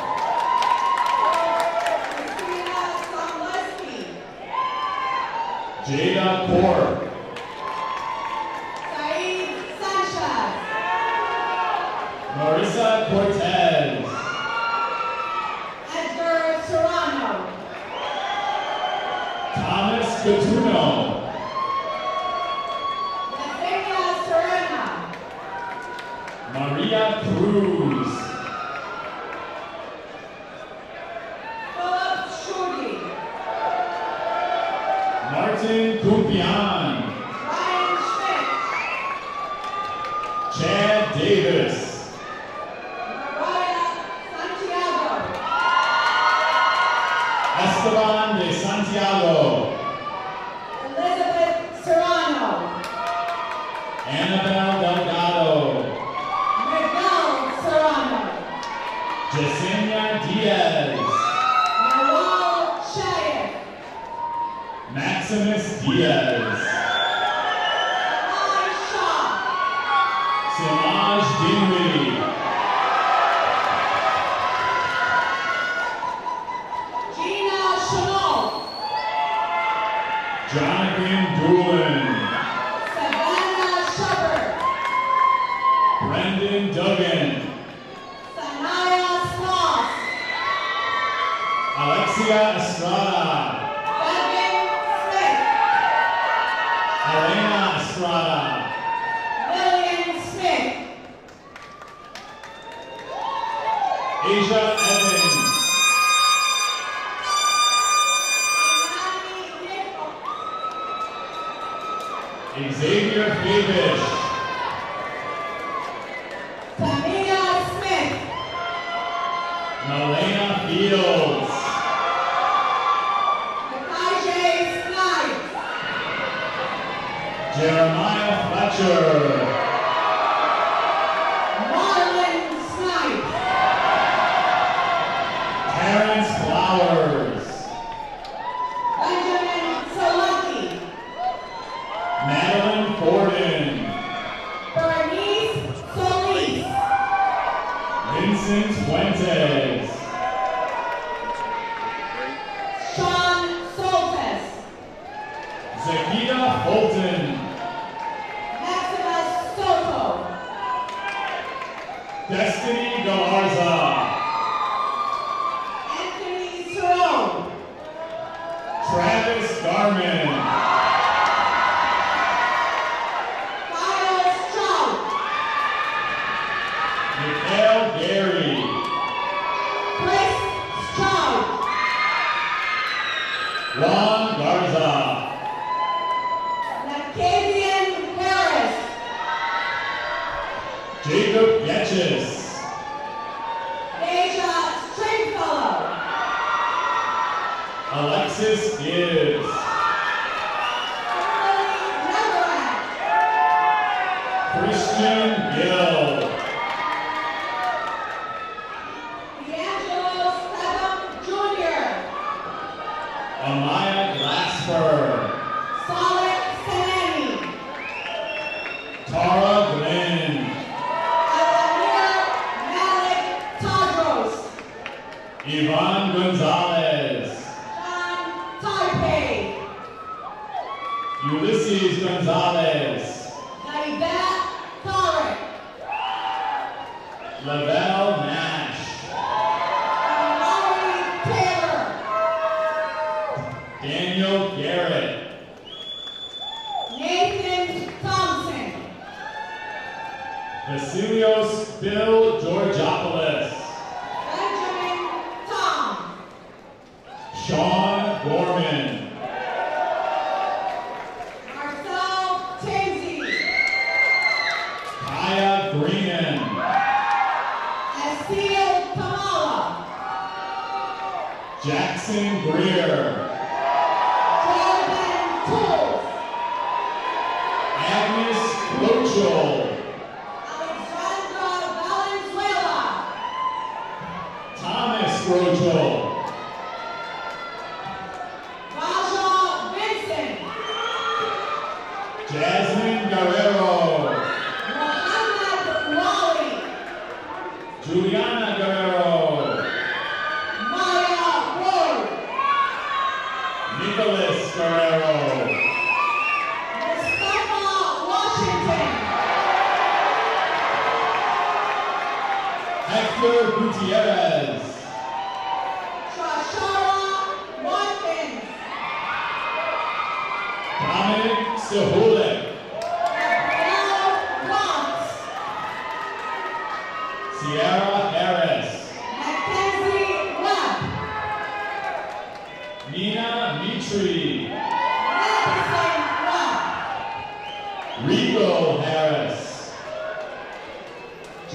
[SPEAKER 3] Christina Samleski.
[SPEAKER 8] Jada Corp.
[SPEAKER 3] Saeed Sanchez.
[SPEAKER 8] Marissa Cortez.
[SPEAKER 3] Edgar Serrano.
[SPEAKER 8] Thomas Catuno.
[SPEAKER 3] Yesenia Serena.
[SPEAKER 8] Maria Cruz.
[SPEAKER 3] Philip Shudi.
[SPEAKER 8] Martin Kumpian.
[SPEAKER 3] Ryan Schmidt.
[SPEAKER 8] Chad Davis. Davis.
[SPEAKER 3] Mariah Santiago.
[SPEAKER 8] Esteban de Santiago.
[SPEAKER 3] Elizabeth Serrano.
[SPEAKER 8] Annabelle Delgado.
[SPEAKER 3] Miguel Serrano.
[SPEAKER 8] Jasenia Diaz.
[SPEAKER 3] Nawal Shayek.
[SPEAKER 8] Maximus Diaz.
[SPEAKER 3] Eli Shaw.
[SPEAKER 8] Samaj Dinwiddie.
[SPEAKER 3] Gina Chanel.
[SPEAKER 8] Jonathan Doolin.
[SPEAKER 3] Savannah Shepard.
[SPEAKER 8] Brendan Duggan.
[SPEAKER 3] Sanaya Sloss.
[SPEAKER 8] Alexia Estrada.
[SPEAKER 3] Devin Smith.
[SPEAKER 8] Elena Estrada.
[SPEAKER 3] Lillian Smith.
[SPEAKER 8] Asia Evans.
[SPEAKER 3] Imani Nickel.
[SPEAKER 8] Xavier Fabish.
[SPEAKER 3] Tamia Smith.
[SPEAKER 8] Melena Fields.
[SPEAKER 3] Mikaijay Snipes.
[SPEAKER 8] Jeremiah Fletcher.
[SPEAKER 3] Marlon Snipes.
[SPEAKER 8] Terrence Flowers.
[SPEAKER 3] Benjamin Solanke.
[SPEAKER 8] Madeline Gordon.
[SPEAKER 3] Bernice Solis.
[SPEAKER 8] Vincent Fuentes.
[SPEAKER 3] Sean Soltis.
[SPEAKER 8] Zakita Fulton.
[SPEAKER 3] Maximus Soto.
[SPEAKER 8] Destiny Galarza.
[SPEAKER 3] Anthony Cerrone.
[SPEAKER 8] Travis Garman.
[SPEAKER 3] Kyle Stroud.
[SPEAKER 8] Mikhail Gary.
[SPEAKER 3] Chris Stroud.
[SPEAKER 8] Juan Garza.
[SPEAKER 3] Nacavian Harris.
[SPEAKER 8] Jacob Getches.
[SPEAKER 3] Deja Stringfellow.
[SPEAKER 8] Alexis Gibbs.
[SPEAKER 3] Kimberly Neverett.
[SPEAKER 8] Christian Gill.
[SPEAKER 3] D'Angelo Stedham Junior
[SPEAKER 8] Amaya Glasper.
[SPEAKER 3] Solid Senani.
[SPEAKER 8] Tara Glenn.
[SPEAKER 3] Alamir Malik Tadros.
[SPEAKER 8] Yvonne Gonzalez.
[SPEAKER 3] John Taipei.
[SPEAKER 8] Ulysses Gonzalez.
[SPEAKER 3] Naibat Tarek.
[SPEAKER 8] Lavelle Nash.
[SPEAKER 3] Amari Taylor.
[SPEAKER 8] Daniel Garrett.
[SPEAKER 3] Nathan Thompson.
[SPEAKER 8] Vasilios Bill Georgopoulos.
[SPEAKER 3] Benjamin Tom.
[SPEAKER 8] Sean Gorman.
[SPEAKER 3] Marcel Timsey.
[SPEAKER 8] Kaya Greenan.
[SPEAKER 3] Esteel Kamala.
[SPEAKER 8] Jackson Greer.
[SPEAKER 3] Jordan Tools.
[SPEAKER 8] Agnes Rochel.
[SPEAKER 3] Alexandra Valenzuela.
[SPEAKER 8] Thomas Rochel.
[SPEAKER 3] Raja Vincent.
[SPEAKER 8] Jasmine Guerrero.
[SPEAKER 3] Mohammed Wali.
[SPEAKER 8] Juliana Guerrero.
[SPEAKER 3] Maya Ward.
[SPEAKER 8] Nicholas Guerrero.
[SPEAKER 3] Mustafa Washington.
[SPEAKER 8] Hector Gutierrez.
[SPEAKER 3] Shashara Watkins.
[SPEAKER 8] Dominic Sahulik.
[SPEAKER 3] Gabrielle Watts.
[SPEAKER 8] Sierra Harris.
[SPEAKER 3] Mackenzie Webb.
[SPEAKER 8] Nina Mitri.
[SPEAKER 3] Madison Webb.
[SPEAKER 8] Rico Harris.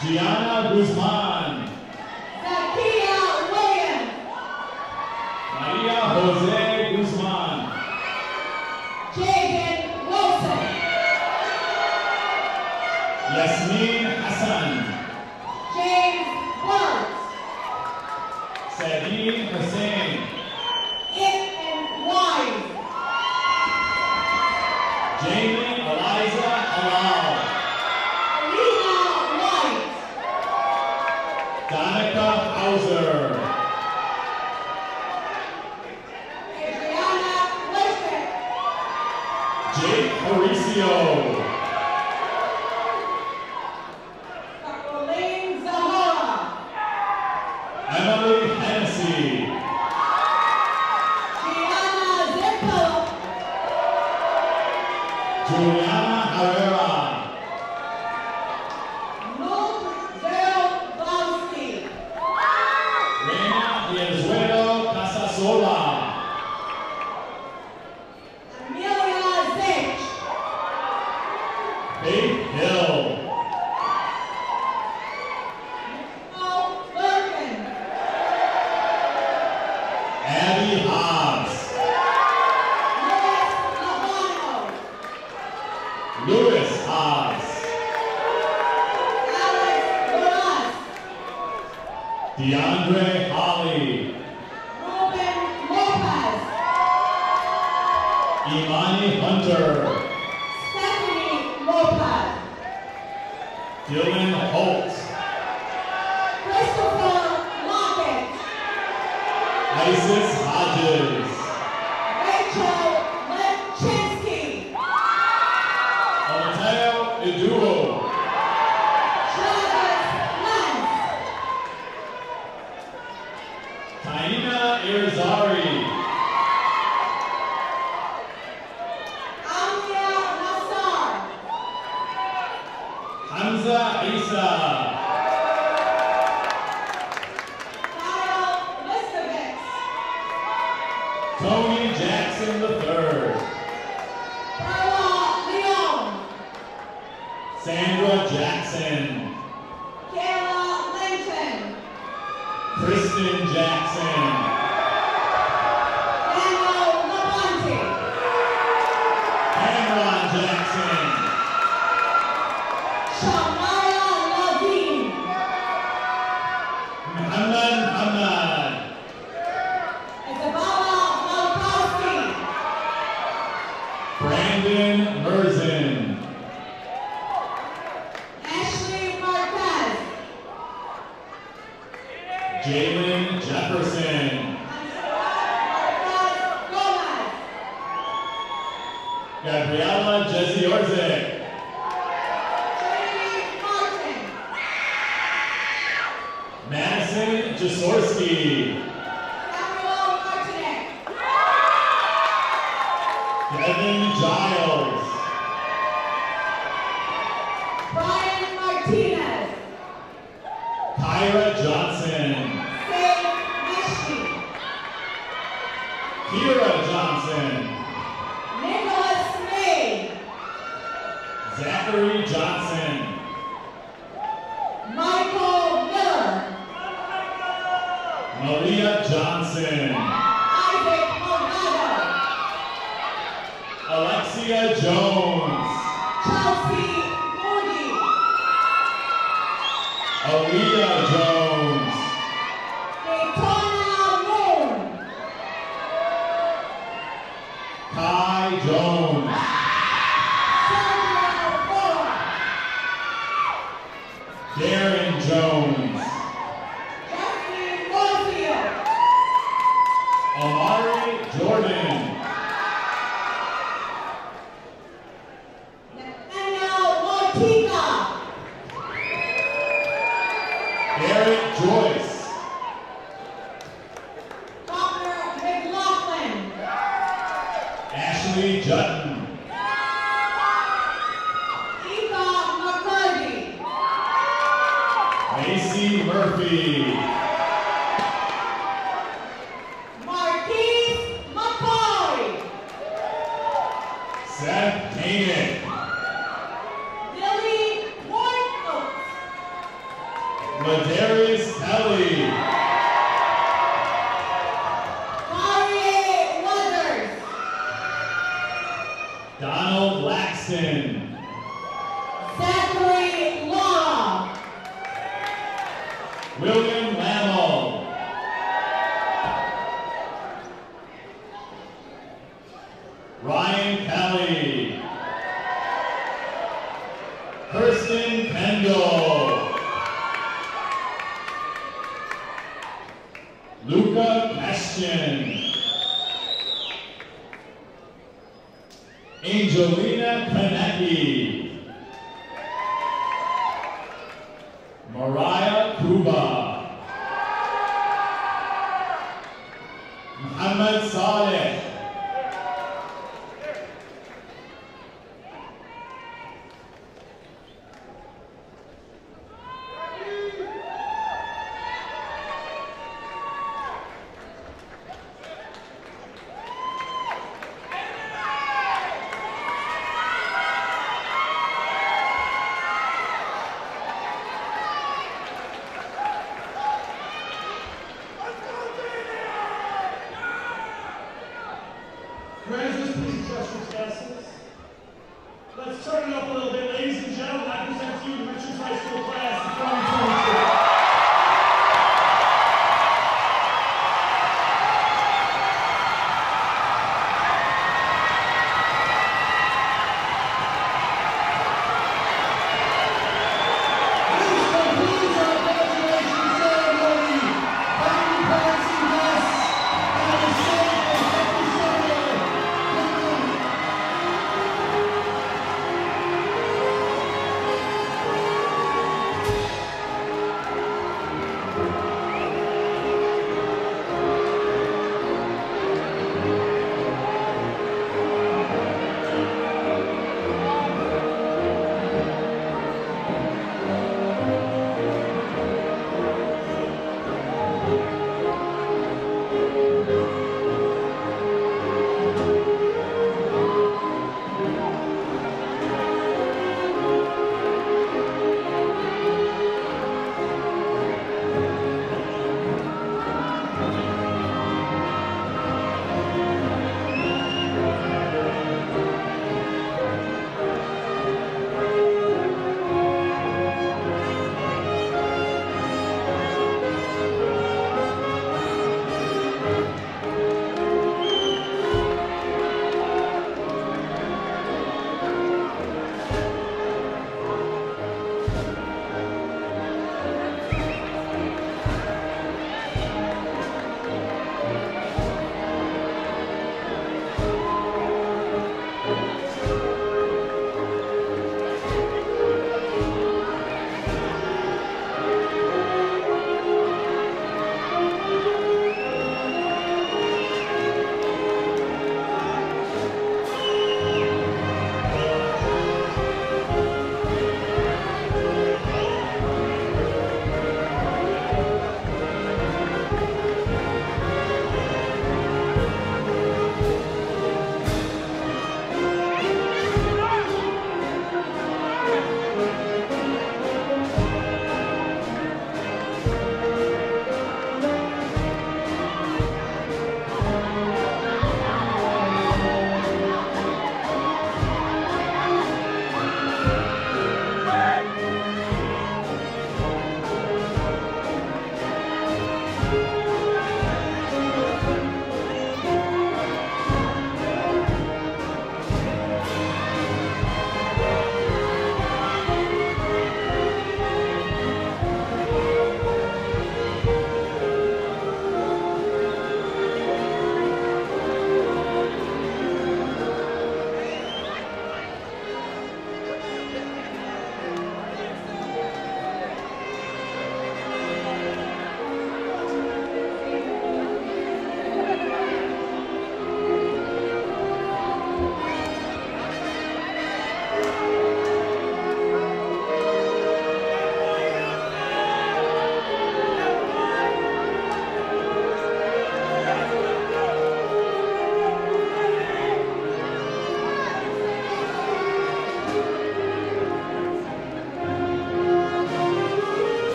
[SPEAKER 8] Gianna Guzman.
[SPEAKER 3] Zakia Williams.
[SPEAKER 8] Maria Jose Guzman.
[SPEAKER 3] Jaden Wilson.
[SPEAKER 8] Yasmin Hassan.
[SPEAKER 3] James Blunt.
[SPEAKER 8] Sadine Hussein.
[SPEAKER 3] It and Wise.
[SPEAKER 8] Jamie Eliza Halal.
[SPEAKER 3] Alina White.
[SPEAKER 8] Danica Hauser.
[SPEAKER 3] Adriana Lischek.
[SPEAKER 8] Jake Mauricio.
[SPEAKER 3] Jacqueline Zahara.
[SPEAKER 8] Emily Hennessy.
[SPEAKER 3] Gianna Zippo.
[SPEAKER 8] Juliana Herrera.
[SPEAKER 3] Luke Zelblowski.
[SPEAKER 8] Reina Yezuelo Casasola.
[SPEAKER 3] Amelia Zich.
[SPEAKER 8] Faith Hill.
[SPEAKER 3] Nicole Lurkin.
[SPEAKER 8] Abby Hobbs.
[SPEAKER 3] Louis Labano.
[SPEAKER 8] Louis Hobbs.
[SPEAKER 3] Alex Loras.
[SPEAKER 8] DeAndre Holly.
[SPEAKER 3] Ruben Lopez.
[SPEAKER 8] Imani Hunter.
[SPEAKER 3] Stephanie Lopez.
[SPEAKER 8] Dylan Holt.
[SPEAKER 3] Christopher Lockett.
[SPEAKER 8] Isis Hodges.
[SPEAKER 3] Rachel Lipchinsky.
[SPEAKER 8] Mateo Eduo.
[SPEAKER 3] Travis Lentz.
[SPEAKER 8] Taina Irizarry.
[SPEAKER 3] Amia Nassar.
[SPEAKER 8] Hamza Isa.
[SPEAKER 3] Kyle Liskovitz.
[SPEAKER 8] Tony Jackson the third.
[SPEAKER 3] Carla Leon.
[SPEAKER 8] Sandra Jackson.
[SPEAKER 3] Kayla Linton.
[SPEAKER 8] Kristen Jackson.
[SPEAKER 3] Daniel Labonte.
[SPEAKER 8] Cameron Jackson.
[SPEAKER 3] Shamaya Levine.
[SPEAKER 8] Muhammad Hamad.
[SPEAKER 3] Isabella Malkowski.
[SPEAKER 8] Brandon Merzin.
[SPEAKER 3] Ashley Marquez.
[SPEAKER 8] Jalen Jefferson.
[SPEAKER 3] Marquez Gomez.
[SPEAKER 8] Gabriella Jesse Orzik.
[SPEAKER 3] Trinity Martin.
[SPEAKER 8] Madison Jasorski.
[SPEAKER 3] Samuel Martinek.
[SPEAKER 8] Devin Giles.
[SPEAKER 3] Brian Martinez.
[SPEAKER 8] Kyra Johnson.
[SPEAKER 3] Faith Meshki.
[SPEAKER 8] Kira Johnson.
[SPEAKER 3] Nicholas May.
[SPEAKER 8] Zachary Johnson.
[SPEAKER 3] Michael Miller.
[SPEAKER 8] Malia Johnson.
[SPEAKER 3] Isaac Delgado.
[SPEAKER 8] Alexia Jones.
[SPEAKER 3] Chelsea Moody.
[SPEAKER 8] Aaliyah Jones.
[SPEAKER 3] Daytona Moon.
[SPEAKER 8] Kai Jones.
[SPEAKER 3] Sandra Ford.
[SPEAKER 8] Darren Jones.
[SPEAKER 3] Justin Warfield.
[SPEAKER 8] Amari Jordan.
[SPEAKER 3] Nathaniel Motika.
[SPEAKER 8] Eric Joyce.
[SPEAKER 3] Connor McLaughlin.
[SPEAKER 8] Ashley Jutton.
[SPEAKER 3] Eva McCurdy.
[SPEAKER 8] Macy Murphy.
[SPEAKER 3] Marquise McCoy.
[SPEAKER 8] Seth Koenig.
[SPEAKER 3] Lily
[SPEAKER 8] Ladarius Kelly.
[SPEAKER 3] Harriet Weathers.
[SPEAKER 8] Donald Laxton.
[SPEAKER 3] Zachary Law.
[SPEAKER 8] William Lammel. Ryan Kelly. Kirsten Kendall. Luca Question. Angelina Konecki. Mariah Kuba. Muhammad Saleh.
[SPEAKER 6] Graduates, please adjust your desks. Let's turn it up a little bit, ladies and gentlemen. I present to you the Richards High School class of twenty twenty-two.